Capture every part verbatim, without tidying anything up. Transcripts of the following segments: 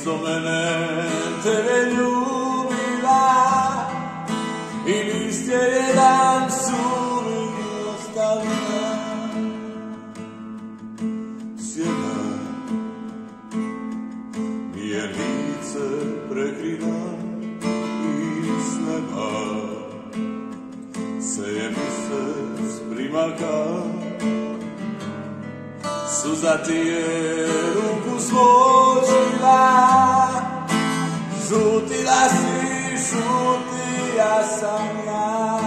umjesto mene tebe ljubila i list je jedan suli ostavila. Sjena mi je lice prekrila i s neba seje mi se primaka. Suza ti je ruku složila, žutila si, šutija sam ja.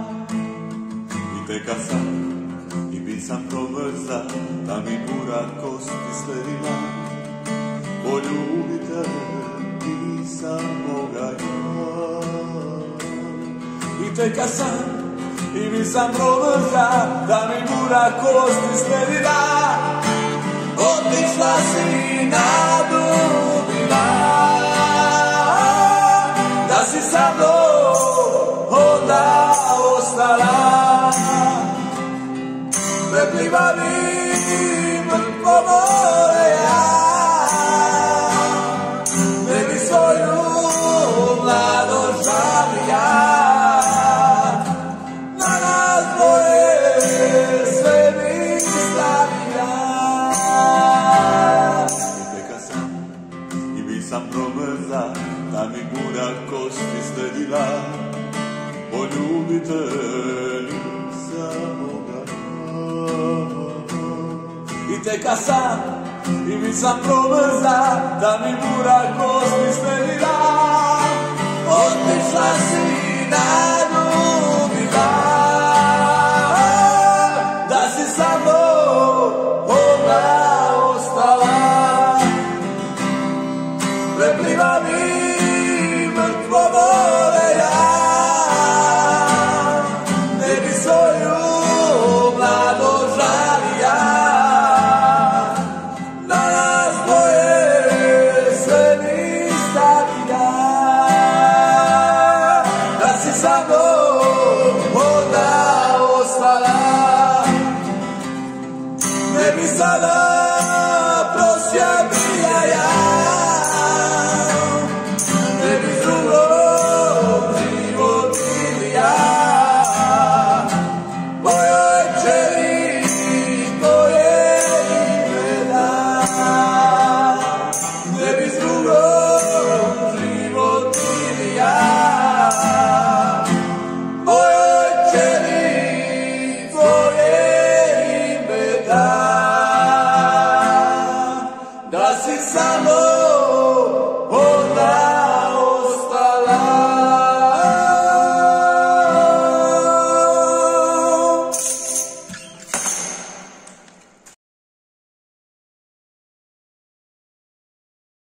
I teka sam, i bit sam promrza, da mi bura kosti sledila. Poljubite, nisam moga ja. I teka sam, i mi sam promrza, da mi bura kosti sledila. Otišla si na dubina, da si sa mnom onda ostala. Preplivavim mrtvo more ja, ne bi svoju mladost žalija. Na nas dvoje sve mi slavija. I teka sam, i bi sam promrza, da mi bura kosti sledila. Poljubitelj samoga. I teka sam, i bi sam promrza, da mi bura kosti sledila. Otišla si na dnu